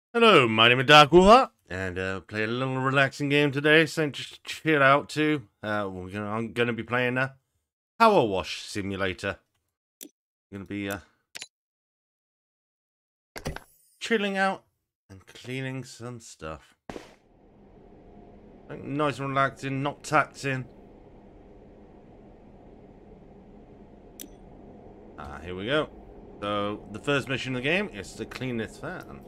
Hello, my name is Dark Wolf, and play a little relaxing game today. So just chill out too. I'm gonna be playing a Power Wash Simulator. I'm gonna be chilling out and cleaning some stuff. Nice and relaxing, not taxing. Here we go. So the first mission of the game is to clean this fan.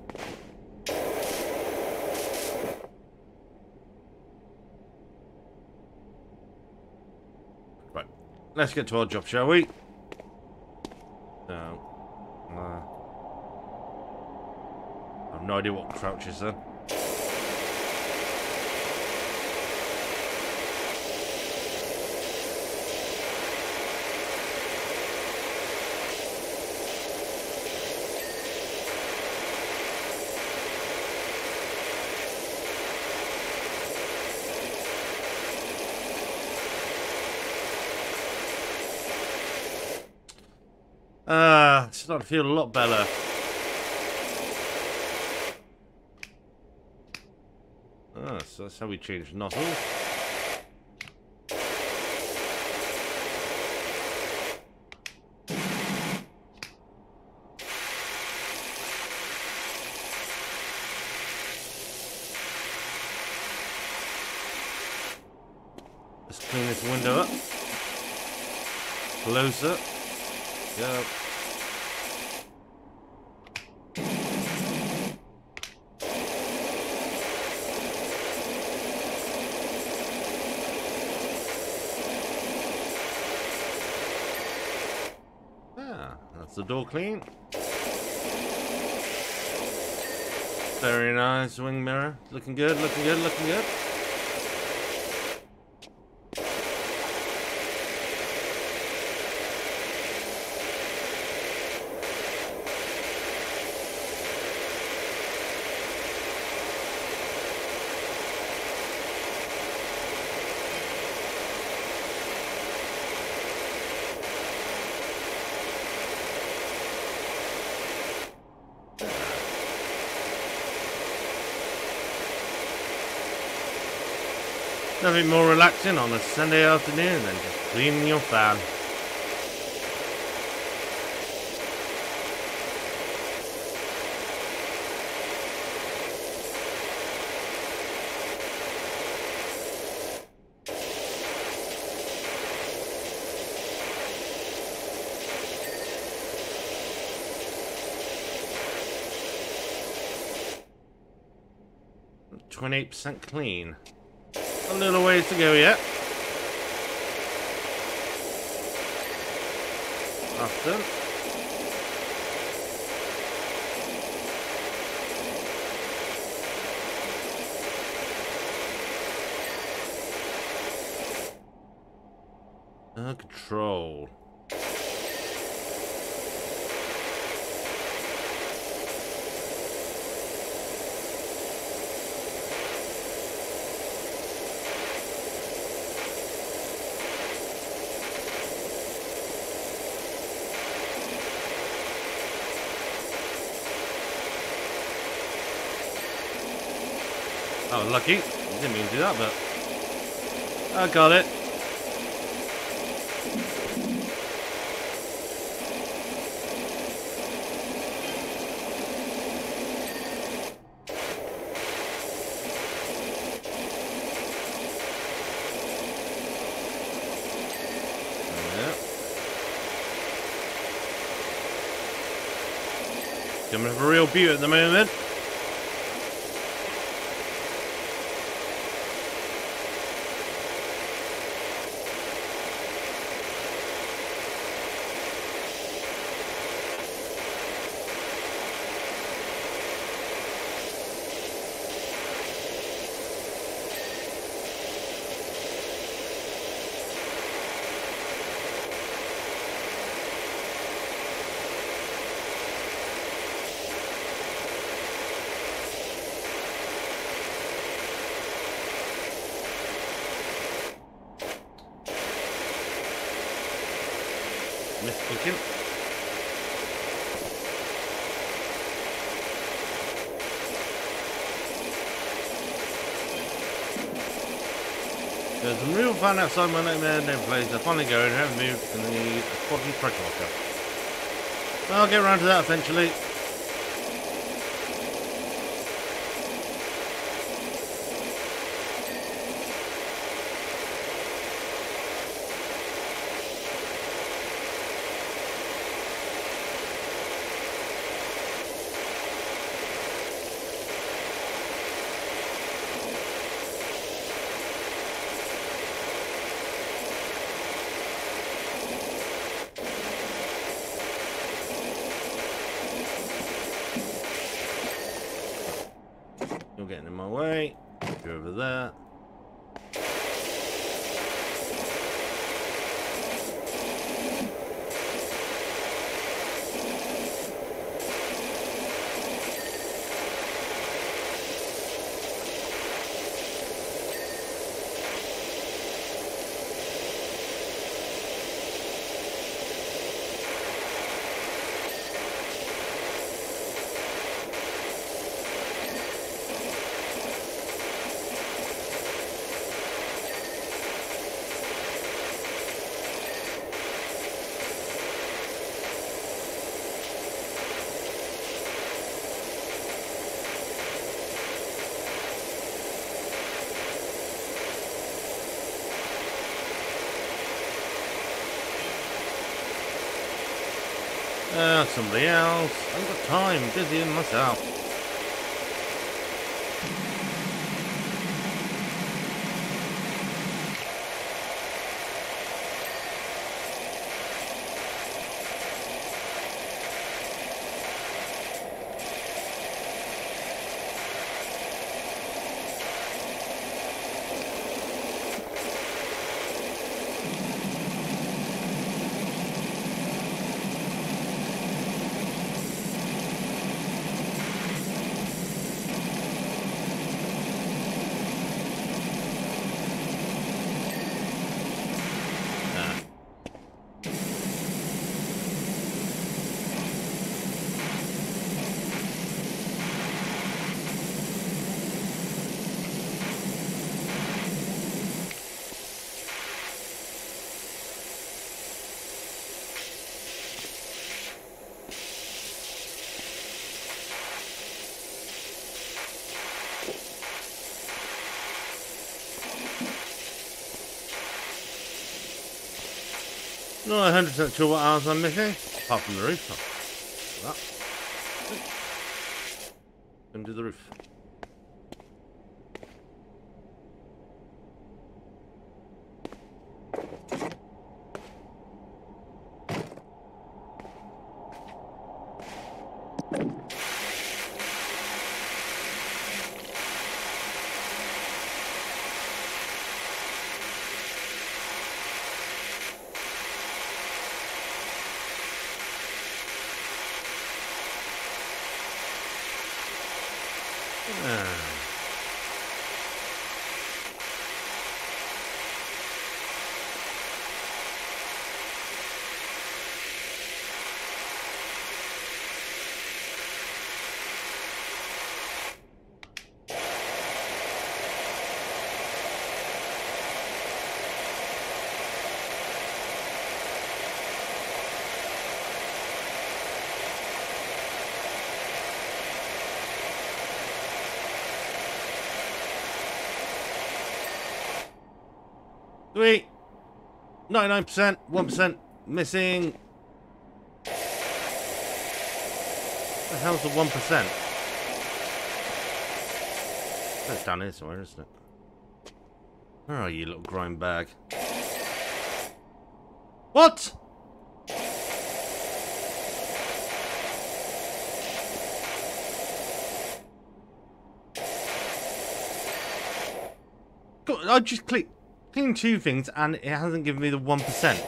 Right, let's get to our job, shall we? So, I have no idea what crouch is then. It's starting to feel a lot better. So that's how we change nozzles. Let's clean this window up. Close up. Go. That's the door clean. Very nice wing mirror. Looking good, looking good, looking good. Nothing more relaxing on a Sunday afternoon than just cleaning your fan. %28 clean. A little ways to go yet. Often. Control. Oh, lucky. Didn't mean to do that, but I got it. Coming for real beauty at the moment. There's a removal fan outside my nightmare name place. I finally go and have moved in the quality pressure locker. I'll get around to that eventually. You're getting in my way. Go over there. Somebody else. I ain't got time. Busy in myself. Not 100% sure what arms I'm missing, apart from the roof. Into the roof. Sweet. 99%, 1% missing. The hell's the 1%? That's down here somewhere, isn't it? Where are you, little grime bag? What? I just clicked two things and it hasn't given me the 1%.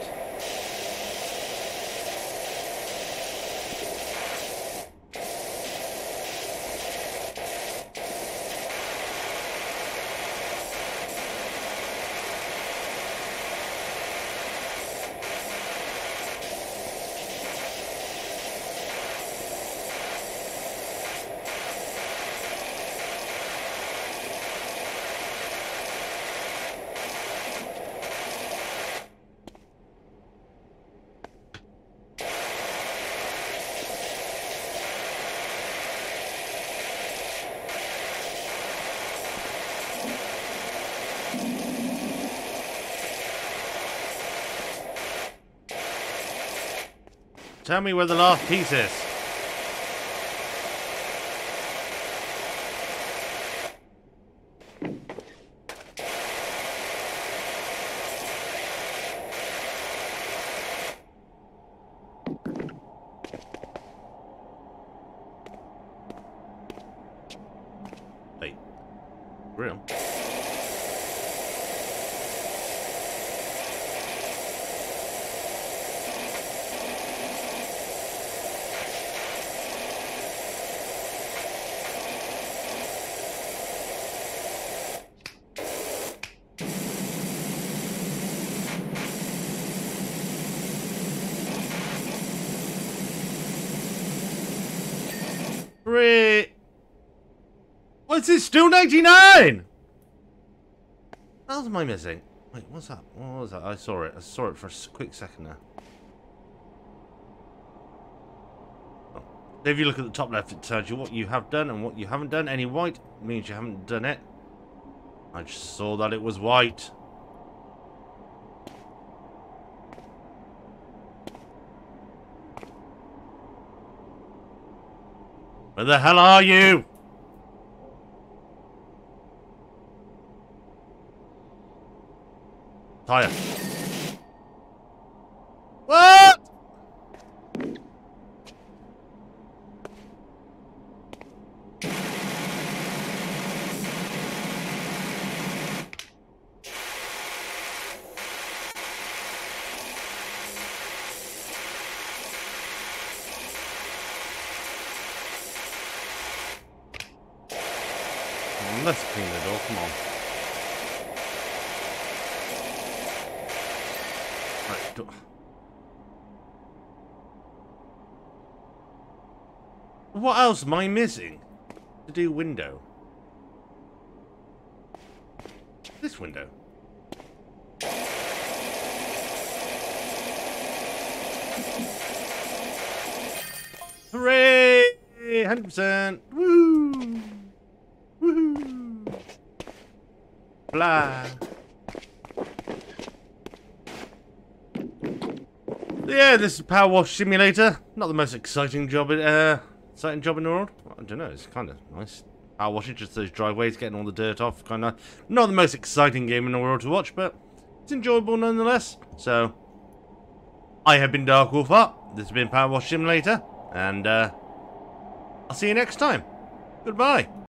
tell me where the last piece is. Hey, real. What's this? Still 99? What else am I missing? Wait, what's that? What was that? I saw it. I saw it for a quick second there. Oh. If you look at the top left, it tells you what you have done and what you haven't done. Any white means you haven't done it. I just saw that it was white. Where the hell are you? Tire. What? Let's clean the door, come on. Right, what else am I missing to do window? This window. Hooray! 100%! Woo! Woohoo! Blah. Yeah, this is Power Wash Simulator. Not the most exciting job in the world. I don't know, it's kind of nice. Power washing, just those driveways, getting all the dirt off. Kind of not the most exciting game in the world to watch, but it's enjoyable nonetheless. So, I have been Dark Wolf Art. This has been Power Wash Simulator, and I'll see you next time. Goodbye.